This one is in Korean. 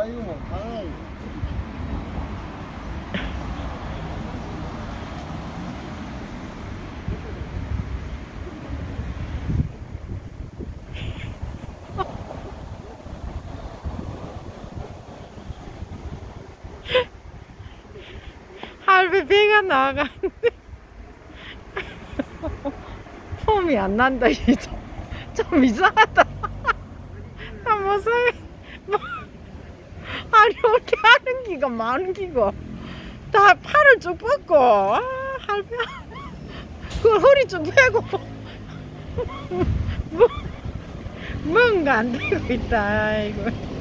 와 이거 뭐 가능해. 할배 배가 나가는데 폼이 안 난다. 좀 이상하다. 나 무서워. 아니 어떻게 하는 기가 많은 기가 다 팔을 쭉 뻗고 할배 그 허리 쭉 펴고 뭔가 안 되고 있다. 아이고.